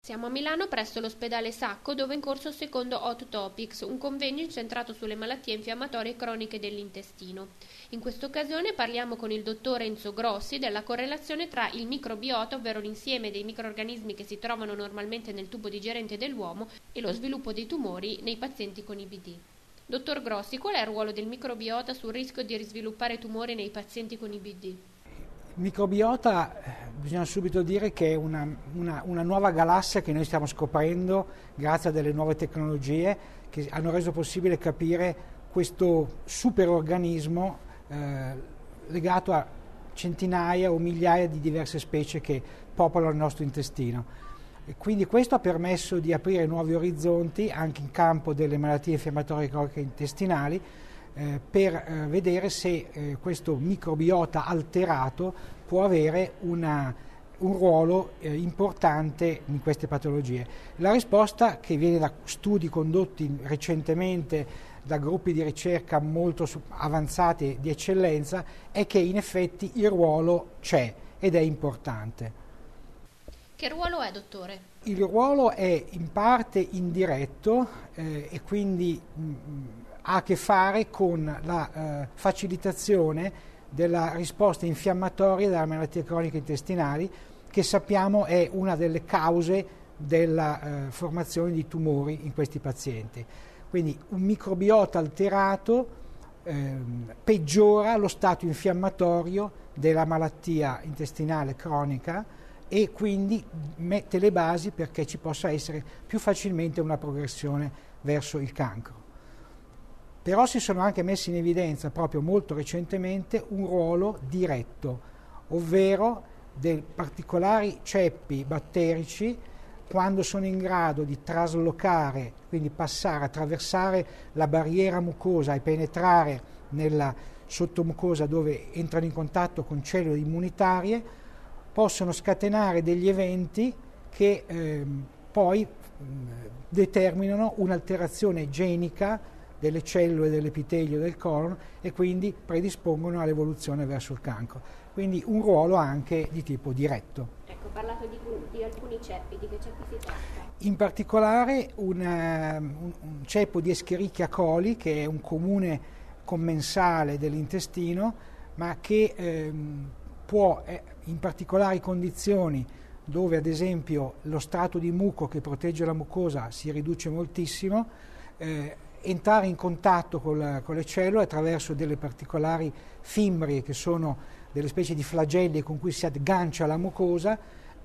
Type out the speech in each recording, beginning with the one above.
Siamo a Milano presso l'ospedale Sacco, dove è in corso il secondo Hot Topics, un convegno incentrato sulle malattie infiammatorie croniche dell'intestino. In questa occasione parliamo con il dottor Enzo Grossi della correlazione tra il microbiota, ovvero l'insieme dei microrganismi che si trovano normalmente nel tubo digerente dell'uomo, e lo sviluppo dei tumori nei pazienti con IBD. Dottor Grossi, qual è il ruolo del microbiota sul rischio di risviluppare tumori nei pazienti con IBD? Il microbiota, bisogna subito dire che è una nuova galassia che noi stiamo scoprendo grazie a delle nuove tecnologie che hanno reso possibile capire questo superorganismo legato a centinaia o migliaia di diverse specie che popolano il nostro intestino. E quindi questo ha permesso di aprire nuovi orizzonti anche in campo delle malattie infiammatorie croniche intestinali, per vedere se questo microbiota alterato può avere un ruolo importante in queste patologie. La risposta, che viene da studi condotti recentemente da gruppi di ricerca molto avanzati di eccellenza, è che in effetti il ruolo c'è ed è importante. Che ruolo è, dottore? Il ruolo è in parte indiretto e quindi ha a che fare con la facilitazione della risposta infiammatoria delle malattie croniche intestinali, che sappiamo è una delle cause della formazione di tumori in questi pazienti. Quindi un microbiota alterato peggiora lo stato infiammatorio della malattia intestinale cronica e quindi mette le basi perché ci possa essere più facilmente una progressione verso il cancro. Però si sono anche messi in evidenza proprio molto recentemente un ruolo diretto, ovvero dei particolari ceppi batterici, quando sono in grado di traslocare, quindi passare, attraversare la barriera mucosa e penetrare nella sottomucosa dove entrano in contatto con cellule immunitarie, possono scatenare degli eventi che poi determinano un'alterazione genica delle cellule dell'epitelio del colon e quindi predispongono all'evoluzione verso il cancro. Quindi un ruolo anche di tipo diretto. Ecco, ho parlato di alcuni ceppi, di che ceppi si tratta? In particolare un ceppo di Escherichia coli, che è un comune commensale dell'intestino, ma che può, in particolari condizioni dove ad esempio lo strato di muco che protegge la mucosa si riduce moltissimo, entrare in contatto con le cellule attraverso delle particolari fimbrie che sono delle specie di flagelli con cui si aggancia la mucosa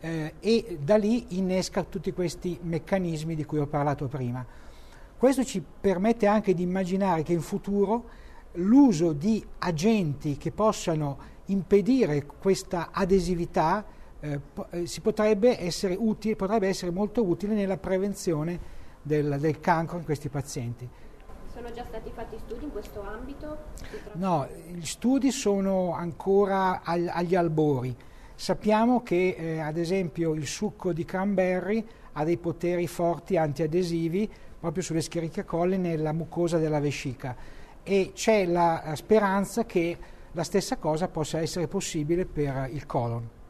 e da lì innesca tutti questi meccanismi di cui ho parlato prima. Questo ci permette anche di immaginare che in futuro l'uso di agenti che possano impedire questa adesività potrebbe essere molto utile nella prevenzione del cancro in questi pazienti. Sono già stati fatti studi in questo ambito? No, gli studi sono ancora agli albori. Sappiamo che ad esempio il succo di cranberry ha dei poteri forti antiadesivi proprio sulle Escherichia coli nella mucosa della vescica e c'è la speranza che la stessa cosa possa essere possibile per il colon.